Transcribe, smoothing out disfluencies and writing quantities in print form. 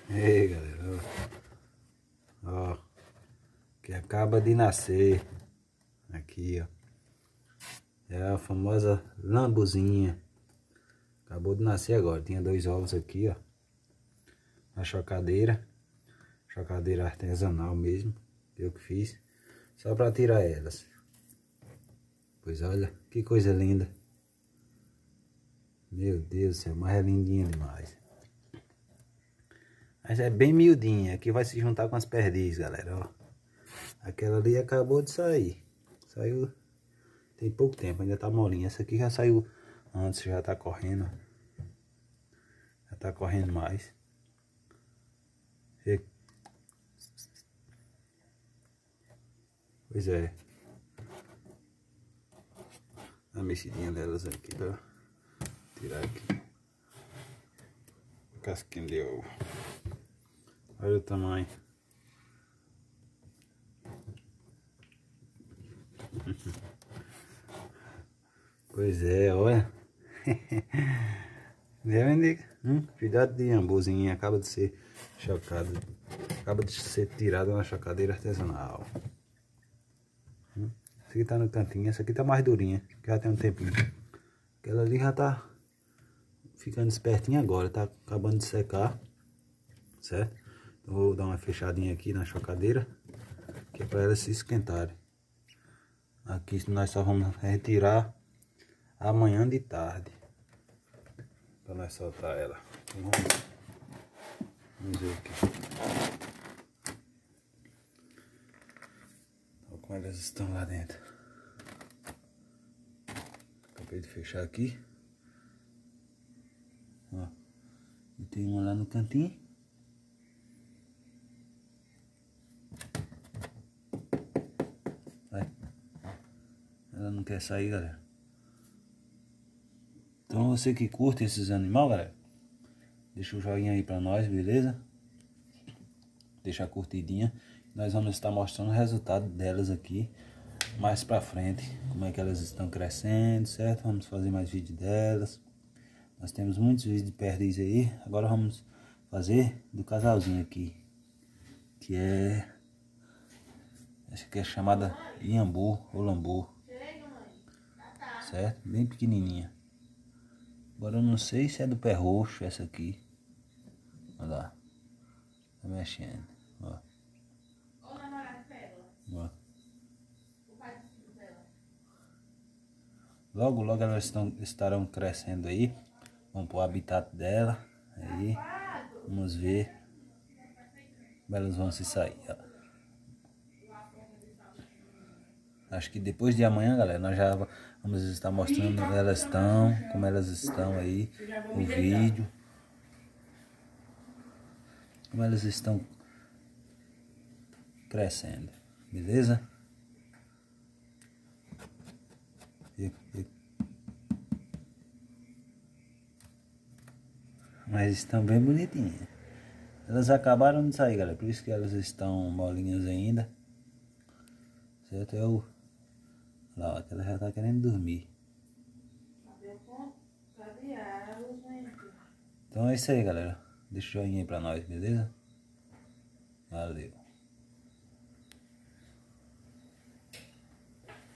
Ei, galera, ó, que acaba de nascer aqui, ó, é a famosa lambuzinha. Acabou de nascer agora, tinha 2 ovos aqui, ó, na chocadeira artesanal mesmo, eu que fiz, só para tirar elas. Pois olha, que coisa linda. Meu Deus do céu, mas é lindinha demais. Mas é bem miudinha, aqui vai se juntar com as perdizes, galera, ó. Aquela ali acabou de sair. Saiu tem pouco tempo, ainda tá molinha. Essa aqui já saiu antes, já tá correndo. Já tá correndo mais. Pois é. A mexidinha delas aqui pra tirar aqui. Casquinha de ovo. Olha o tamanho. Pois é, olha. Cuidado de ambuzinha, acaba de ser chocado. Acaba de ser tirado na chocadeira artesanal. Essa aqui tá no cantinho, essa aqui tá mais durinha, que já tem um tempinho. Aquela ali já tá ficando espertinha agora, tá acabando de secar, certo? Então vou dar uma fechadinha aqui na chocadeira, que é para elas se esquentarem. Aqui nós só vamos retirar amanhã de tarde, para nós soltar ela. Então vamos ver aqui. Olha como elas estão lá dentro. Acabei de fechar aqui. Ó, e tem uma lá no cantinho. Vai. Ela não quer sair, galera. Então você que curte esses animais, galera, deixa o joinha aí pra nós, beleza? Deixa a curtidinha. Nós vamos estar mostrando o resultado delas aqui mais pra frente, como é que elas estão crescendo, certo? Vamos fazer mais vídeo delas. Nós temos muitos vídeos de perdiz aí. Agora vamos fazer do casalzinho aqui, que é, essa aqui é chamada Iambu ou Lambu, certo? Bem pequenininha. Agora eu não sei se é do pé roxo essa aqui. Olha lá, tá mexendo, ó. Ó. Logo logo elas estarão crescendo aí. Vamos pro habitat dela. Aí vamos ver como elas vão se sair, ó. Acho que depois de amanhã, galera, nós já vamos estar mostrando como elas estão aí no vídeo, como elas estão crescendo, beleza? Mas estão bem bonitinhas. Elas acabaram de sair, galera, por isso que elas estão molinhas ainda, certo? Lá, ó, ela já tá querendo dormir. Então é isso aí, galera. Deixa o joinha aí pra nós, beleza? Valeu.